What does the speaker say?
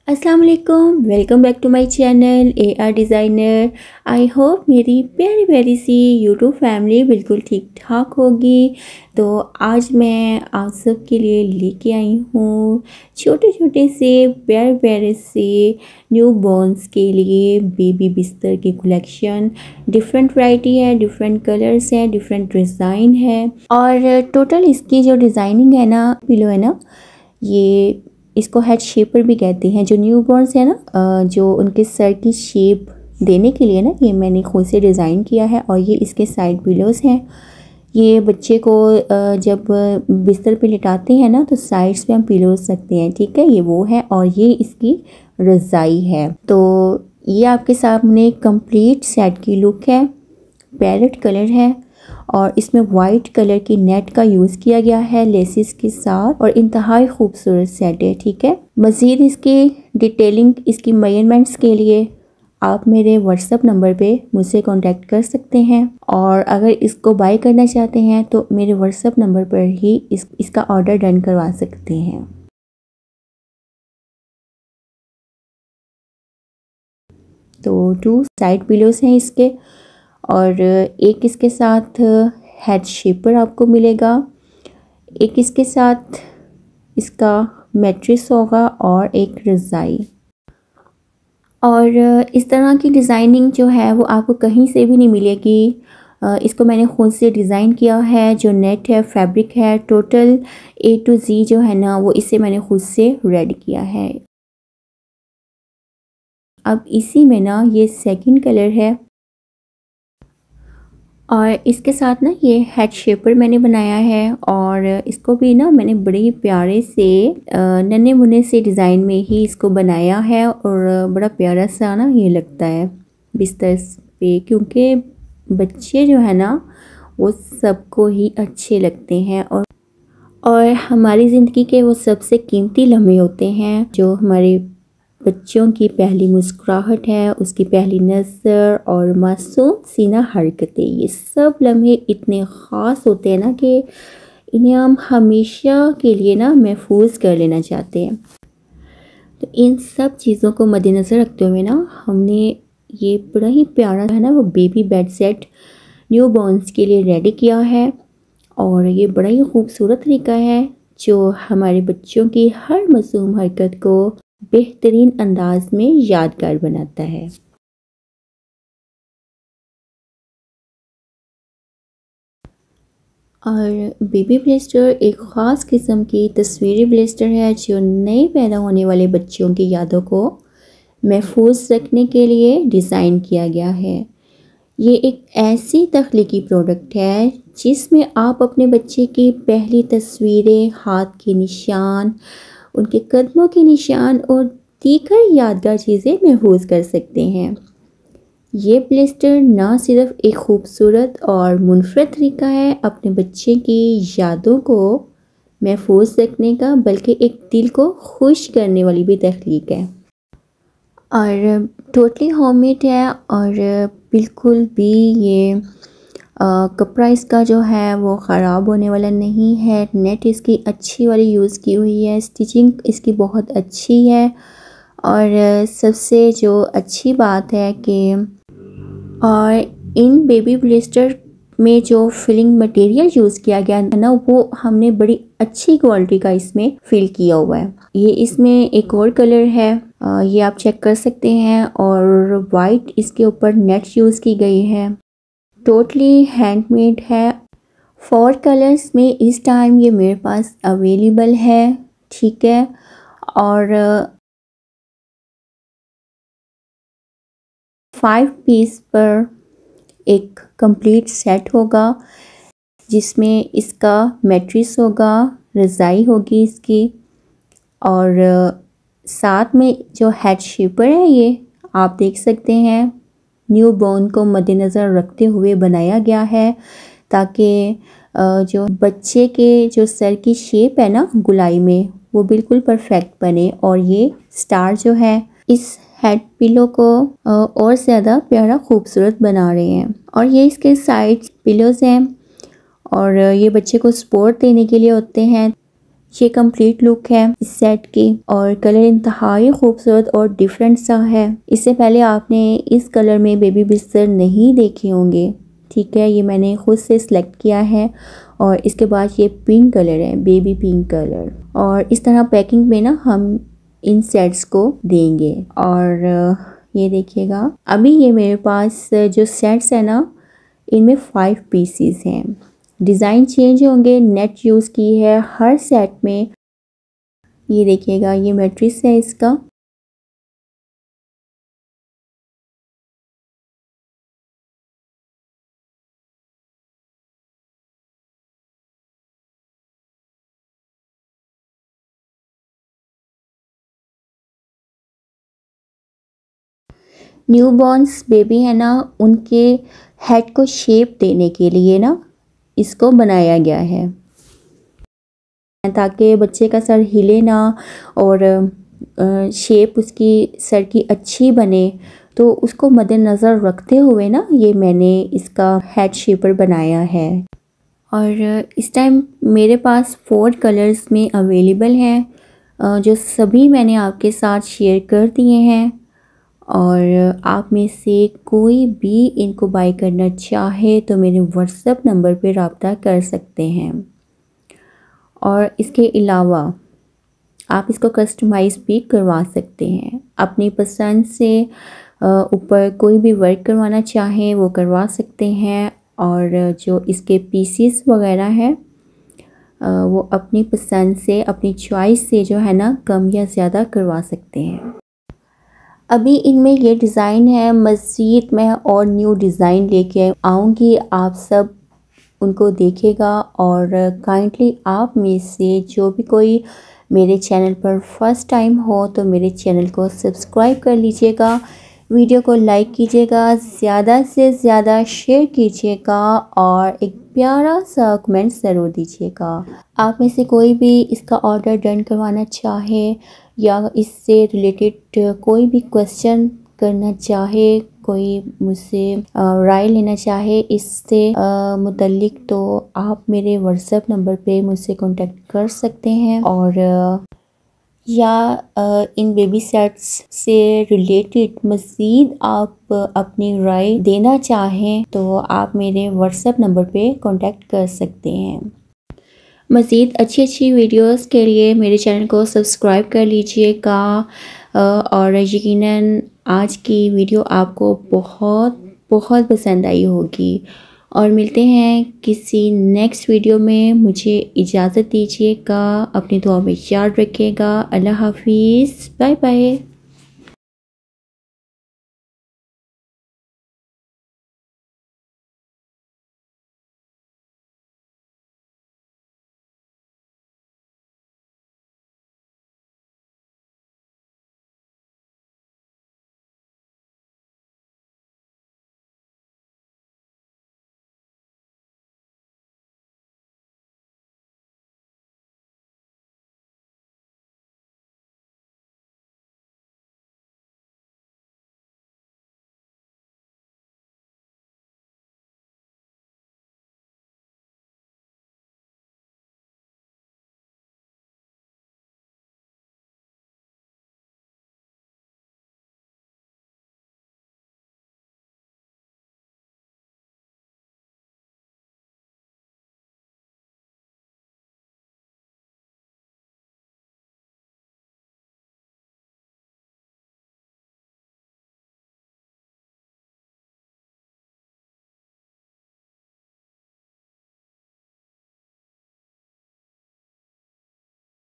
अस्सलाम वालेकुम, welcome back to my channel AR designer. I hope मेरी प्यारी प्यारी सी यूट्यूब फैमिली बिल्कुल ठीक ठाक होगी। तो आज मैं आप सब के लिए लेके आई हूँ छोटे छोटे से प्यारे प्यारे से न्यू बॉर्न्स के लिए बेबी बिस्तर की कलेक्शन। डिफरेंट वैरायटी है, डिफरेंट कलर्स हैं, डिफरेंट डिज़ाइन है और टोटल इसकी जो डिज़ाइनिंग है ना, पिलो है ना, ये इसको हेड शेपर भी कहते हैं। जो न्यू बॉर्न्स है ना, जो उनके सर की शेप देने के लिए ना, ये मैंने खुद से डिज़ाइन किया है। और ये इसके साइड पिलोस हैं। ये बच्चे को जब बिस्तर पे लिटाते हैं ना, तो साइड्स पे हम पिलोस रखते हैं, ठीक है। ये वो है और ये इसकी रज़ाई है। तो ये आपके सामने कंप्लीट सेट की लुक है। पैरेट कलर है और इसमें वाइट कलर की नेट का यूज़ किया गया है लेसिस के साथ और इंतहाई खूबसूरत सेट है, ठीक है। मज़ीद इसकी डिटेलिंग, इसकी मेजरमेंट्स के लिए आप मेरे व्हाट्सएप नंबर पे मुझसे कांटेक्ट कर सकते हैं और अगर इसको बाय करना चाहते हैं तो मेरे व्हाट्सएप नंबर पर ही इसका ऑर्डर डन करवा सकते हैं। तो 2 साइड पिलोस हैं इसके और एक इसके साथ हेड शेपर आपको मिलेगा, एक इसके साथ इसका मैट्रेस होगा और एक रज़ाई। और इस तरह की डिज़ाइनिंग जो है वो आपको कहीं से भी नहीं मिलेगी। इसको मैंने खुद से डिज़ाइन किया है। जो नेट है, फैब्रिक है, टोटल A to Z जो है ना, वो इसे मैंने खुद से रेडी किया है। अब इसी में ना ये सेकंड कलर है और इसके साथ ना ये हेड शेपर मैंने बनाया है और इसको भी ना मैंने बड़े प्यारे से नन्हे मुन्ने से डिज़ाइन में ही इसको बनाया है और बड़ा प्यारा सा ना ये लगता है बिस्तर पे, क्योंकि बच्चे जो है ना वो सबको ही अच्छे लगते हैं और हमारी ज़िंदगी के वो सबसे कीमती लम्हे होते हैं। जो हमारे बच्चों की पहली मुस्कुराहट है, उसकी पहली नज़र और मासूम सीना हरकतें, ये सब लम्हे इतने ख़ास होते हैं ना कि इन्हें हम हमेशा के लिए ना महफूज कर लेना चाहते हैं। तो इन सब चीज़ों को मद्देनज़र रखते हुए ना हमने ये बड़ा ही प्यारा है ना वो baby bed set newborns के लिए रेडी किया है और ये बड़ा ही खूबसूरत तरीका है जो हमारे बच्चों की हर मासूम हरकत को बेहतरीन अंदाज में यादगार बनाता है। और बेबी ब्लेस्टर एक ख़ास किस्म की तस्वीरी ब्लेस्टर है जो नए पैदा होने वाले बच्चों की यादों को महफूज रखने के लिए डिज़ाइन किया गया है। ये एक ऐसी तख्लीकी प्रोडक्ट है जिसमें आप अपने बच्चे की पहली तस्वीरें, हाथ के निशान, उनके कदमों के निशान और दीगर यादगार चीज़ें महफूज कर सकते हैं। ये ब्लेस्टर ना सिर्फ एक खूबसूरत और मुनफरद तरीका है अपने बच्चे की यादों को महफूज रखने का, बल्कि एक दिल को खुश करने वाली भी तख्लीक है और टोटली होममेड है और बिल्कुल भी ये कपड़ा इसका जो है वो ख़राब होने वाला नहीं है। नेट इसकी अच्छी वाली यूज़ की हुई है, स्टिचिंग इसकी बहुत अच्छी है और सबसे जो अच्छी बात है कि और इन बेबी ब्लेस्टर में जो फिलिंग मटेरियल यूज़ किया गया है ना, वो हमने बड़ी अच्छी क्वालिटी का इसमें फिल किया हुआ है। ये इसमें एक और कलर है, ये आप चेक कर सकते हैं और वाइट इसके ऊपर नेट यूज़ की गई है। टोटली हैंडमेड है। 4 कलर्स में इस टाइम ये मेरे पास अवेलेबल है, ठीक है। और 5 पीस पर एक कंप्लीट सेट होगा जिसमें इसका मैट्रेस होगा, रज़ाई होगी इसकी और साथ में जो हेड शेपर है ये आप देख सकते हैं न्यू बॉर्न को मद्देनज़र रखते हुए बनाया गया है ताकि जो बच्चे के जो सर की शेप है ना गुलाई में, वो बिल्कुल परफेक्ट बने। और ये स्टार जो है इस हेड पिलो को और ज़्यादा प्यारा खूबसूरत बना रहे हैं। और ये इसके साइड पिलोज़ हैं और ये बच्चे को सपोर्ट देने के लिए होते हैं। ये कंप्लीट लुक है इस सेट की और कलर इंतहाई खूबसूरत और डिफरेंट सा है। इससे पहले आपने इस कलर में बेबी बिस्तर नहीं देखे होंगे, ठीक है। ये मैंने खुद से सिलेक्ट किया है और इसके बाद ये पिंक कलर है, बेबी पिंक कलर। और इस तरह पैकिंग में ना हम इन सेट्स को देंगे। और ये देखिएगा, अभी ये मेरे पास जो सेट्स है ना, इनमें 5 पीसीस हैं। डिज़ाइन चेंज होंगे, नेट यूज़ की है हर सेट में। ये देखिएगा, ये मैट्रिक्स है इसका। न्यूबॉर्न्स बेबी है ना, उनके हेड को शेप देने के लिए ना इसको बनाया गया है, ताकि बच्चे का सर हिले ना और शेप उसकी सर की अच्छी बने। तो उसको मद्देनज़र रखते हुए ना ये मैंने इसका हेड शेपर बनाया है। और इस टाइम मेरे पास 4 कलर्स में अवेलेबल हैं, जो सभी मैंने आपके साथ शेयर कर दिए हैं। और आप में से कोई भी इनको बाय करना चाहे तो मेरे व्हाट्सएप नंबर पे रब्ता कर सकते हैं। और इसके अलावा आप इसको कस्टमाइज़ भी करवा सकते हैं अपनी पसंद से। ऊपर कोई भी वर्क करवाना चाहें वो करवा सकते हैं। और जो इसके पीसेस वगैरह हैं वो अपनी पसंद से, अपनी चॉइस से जो है ना कम या ज़्यादा करवा सकते हैं। अभी इनमें ये डिज़ाइन है, मज़ीद मैं और न्यू डिज़ाइन लेके आऊँगी, आप सब उनको देखेगा। और काइंडली आप में से जो भी कोई मेरे चैनल पर फर्स्ट टाइम हो तो मेरे चैनल को सब्सक्राइब कर लीजिएगा, वीडियो को लाइक कीजिएगा, ज़्यादा से ज़्यादा शेयर कीजिएगा और एक प्यारा सा कमेंट ज़रूर दीजिएगा। आप में से कोई भी इसका ऑर्डर डन करवाना चाहे या इससे रिलेटेड कोई भी क्वेश्चन करना चाहे, कोई मुझसे राय लेना चाहे इससे मुतल्लिक, तो आप मेरे व्हाट्सएप नंबर पे मुझसे कांटेक्ट कर सकते हैं। और या इन बेबी सेट्स से रिलेटेड मज़ीद आप अपनी राय देना चाहें तो आप मेरे व्हाट्सएप नंबर पे कांटेक्ट कर सकते हैं। मज़ीद अच्छी वीडियोस के लिए मेरे चैनल को सब्सक्राइब कर लीजिएगा। और यकीनन आज की वीडियो आपको बहुत पसंद आई होगी। और मिलते हैं किसी नेक्स्ट वीडियो में। मुझे इजाज़त दीजिएगा, अपनी दुआ में याद रखिएगा। अल्लाह हाफिज़, बाय बाय।